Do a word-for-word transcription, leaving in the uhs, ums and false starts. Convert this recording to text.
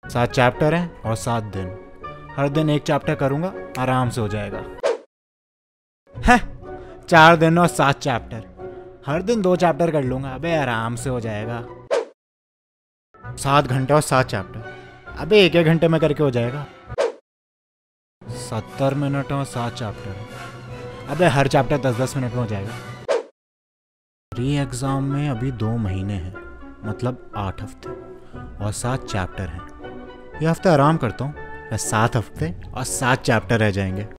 सात चैप्टर हैं और सात दिन। हर दिन एक चैप्टर करूँगा, आराम से हो जाएगा। है चार दिन और सात चैप्टर, हर दिन दो चैप्टर कर लूँगा, अबे आराम से हो जाएगा। सात घंटे और सात चैप्टर, अबे एक एक घंटे में करके हो जाएगा। सत्तर मिनट और सात चैप्टर, अबे हर चैप्टर दस दस मिनट में हो जाएगा। प्री एग्ज़ाम में अभी दो महीने हैं, मतलब आठ हफ्ते और सात चैप्टर हैं। ये हफ्ते आराम करता हूँ, सात हफ्ते और सात चैप्टर रह जाएंगे।